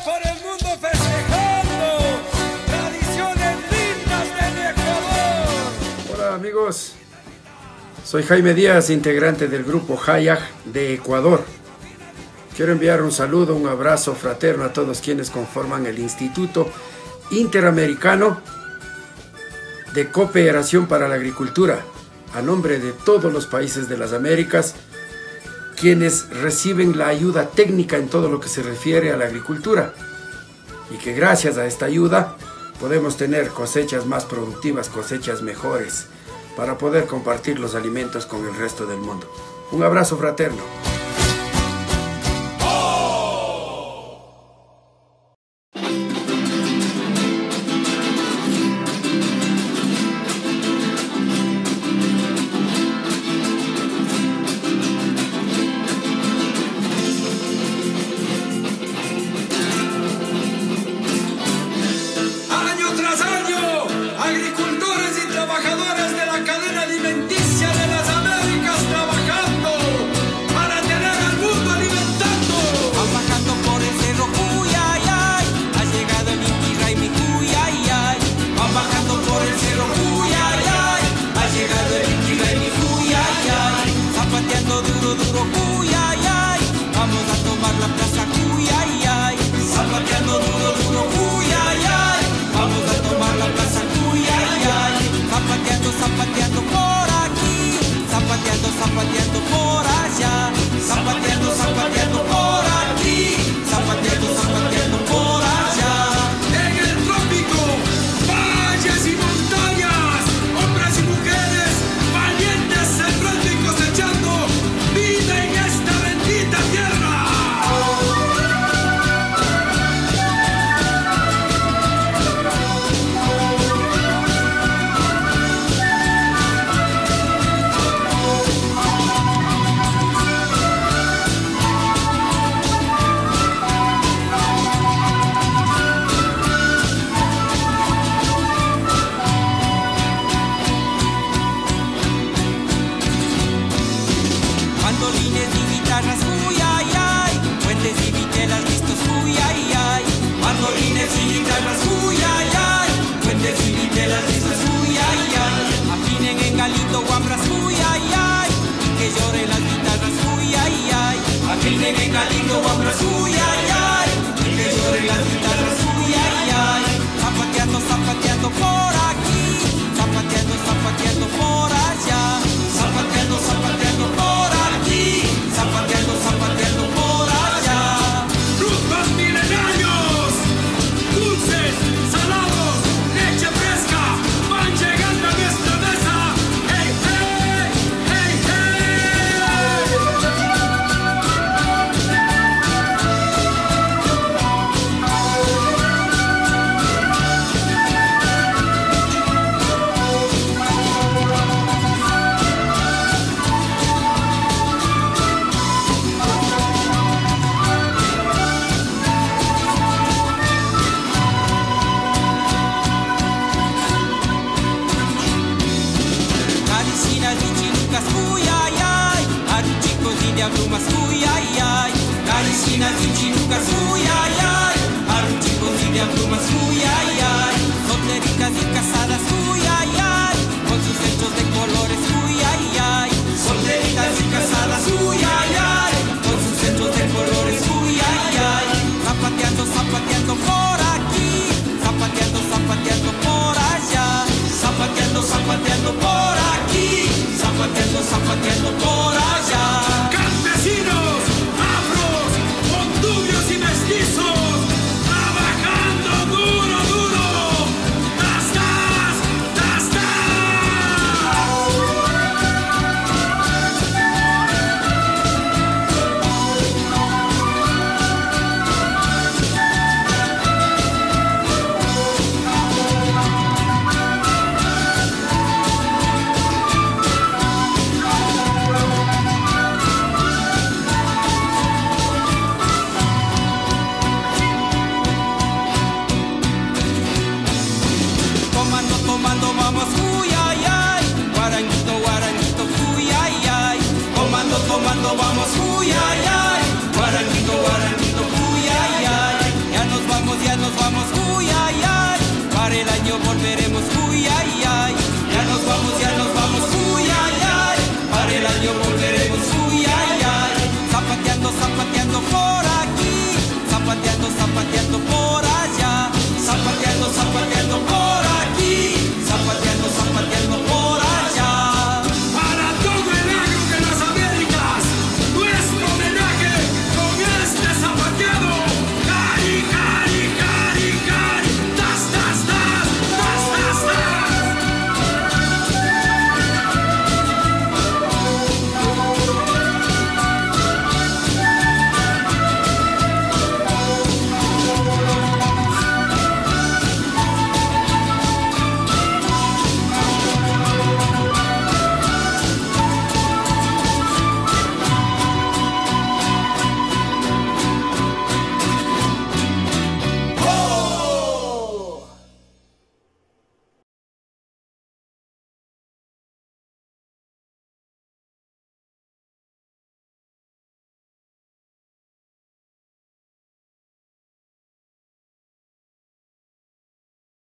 por el mundo festejando tradiciones lindas del Ecuador. Hola amigos, soy Jaime Díaz, integrante del grupo Hayag de Ecuador. Quiero enviar un saludo, un abrazo fraterno a todos quienes conforman el Instituto Interamericano de Cooperación para la Agricultura, a nombre de todos los países de las Américas, quienes reciben la ayuda técnica en todo lo que se refiere a la agricultura, y que gracias a esta ayuda podemos tener cosechas más productivas, cosechas mejores, para poder compartir los alimentos con el resto del mundo. Un abrazo fraterno. Agricultores y trabajadores de la cadena alimenticia de las Américas trabajando para tener al mundo alimentando. Van bajando por el cerro Cuyayay, ha llegado el Inti Raymi Cuyayay. Van bajando por el cerro Cuyayay, ha llegado el Inti Raymi Cuyayay. Zapateando duro, duro Cuyayay, vamos a tomar la plaza Cuyayay. Zapateando duro, duro Cuyayay, vamos a tomar la plaza Cuyayay. Zapateando, zapateando por aquí, zapateando, zapateando por allá. Zapateando, zapateando por aquí, zapateando, zapateando por allá. En el trópico, valles y montañas, hombres y mujeres valientes sembrando y cosechando vida en esta bendita tierra. Mandolines y guitarras, Cuyayay, puentes y vitelas listos, Cuyayay. Mandolines y guitarras, Cuyayay, puentes y vitelas listos, Cuyayay. Afinen en galito, guambras, Cuyayay, y que lloren las guitarras, Cuyayay. Afinen en galito, guambras, Cuyayay, y que lloren las guitarras, Cuyayay. Zapateando, zapateando por aquí, zapateando, zapateando por allá. Zapateando, zapateando por aquí, zapateando, zapateando por allá. Frutos milenarios, dulces, salados, leche fresca, van llegando a nuestra mesa. ¡Hey, hey, hey, Caricinas y chinucas, Cuyayay, aruchicos y diablumas, Cuyayay. Caricinas y chinucas,